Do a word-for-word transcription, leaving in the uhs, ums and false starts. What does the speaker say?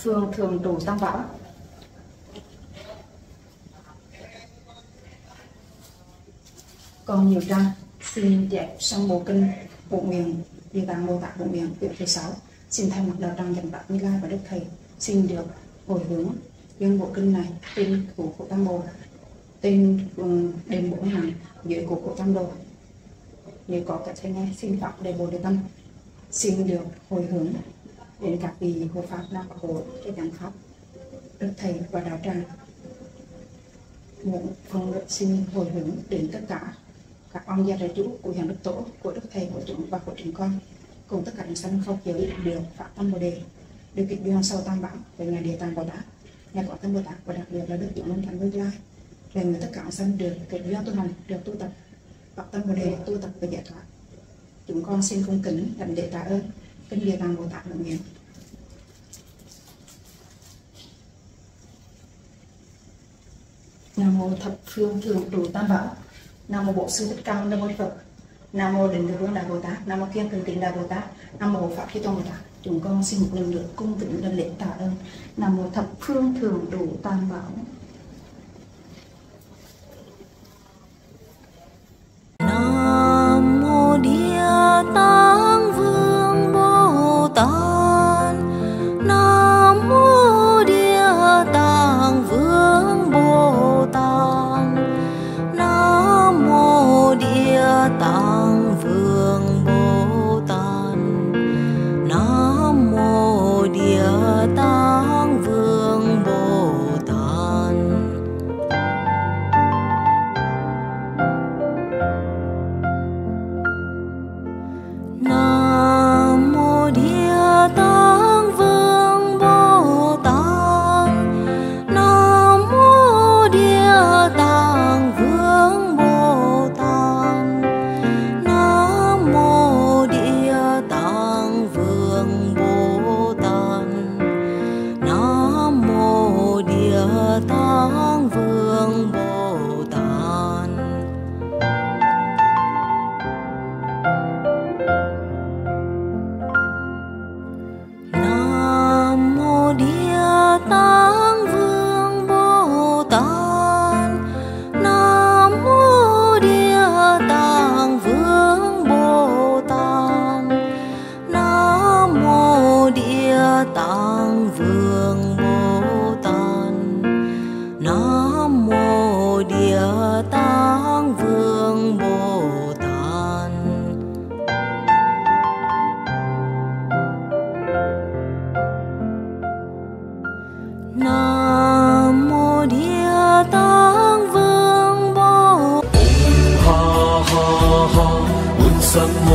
phương thường trụ Tam Bảo. Còn nhiều trang xin chép sang bộ kinh Bộ Nguyện Địa Tạng Bồ Tát Bộ Nguyện quyển thứ sáu. Xin thay mặt đạo tràng Chánh Pháp Như Lai và Đức Thầy xin được hồi hướng dâng bộ kinh này tên của cụ Tam Bồ, tên đền Bồ Hằng dưới của cụ Tam Đồ. Nếu có cả thầy nghe xin pháp đề Bồ Đề Tâm, xin được hồi hướng đến các vị hộ pháp đang bảo hộ cho giảng pháp Đức Thầy và đạo tràng. Một phần nữa xin hồi hướng đến tất cả các ông gia đại chủ của Hiền Đức Tổ, của Đức Thầy, của chúng và của chúng con, cùng tất cả những sanh không giới được phát tâm Bồ Đề, được kịch duyên sau Tam Bảo về ngày Địa Tạng Bồ Tát, ngày Quán Thế Bồ Tát và đặc biệt là Đức Chuyển Luân Thánh Như Lai, về người tất cả sanh được kịch duyên tu hành, được tu tập phát tâm Bồ Đề, tu tập và giải thoát. Chúng con xin cung kính đảnh lễ tạ ơn kinh Địa Tạng Bồ Tát Nguyện Nguyện. Nam mô thập phương thường trụ Tam Bảo. Nam mô Bổn Sư Thích Ca Mâu Ni Phật. Nam mô Định Vương Đại Bồ Tát. Nam mô Kiên Cường Tịnh Đại Bồ Tát. Nam mô Pháp Chí Tôn Bồ Tát. Chúng con xin một lần nữa cung kính đảnh lễ tạ ơn Nam mô thập phương thường trụ Tam Bảo. Nam mô Địa Tạng Vương Bồ Tát. Nam mô Địa Tạng Vương Bồ Tát. Nam mô Địa Tạng Vương Bồ Tát. Nam mô Địa Tạng Vương Bồ Tát. Nam mô Địa Tạng Vương Bồ Tát. Nam mô Địa Tạng Vương Bồ Tát. Nam mô Địa Tạng Vương Bồ Tát. Nam mô Địa Tạng Vương Bồ Tát. Nam mô Địa Tạng Vương Bồ Tát. Nam mô Địa Tạng Vương Bồ Tát. Nam mô Địa Tạng Vương Bồ Tát. Nam mô Địa Tạng Vương Bồ Tát. Nam mô Địa Tạng Vương Bồ Tát. Ha ha ha, un sam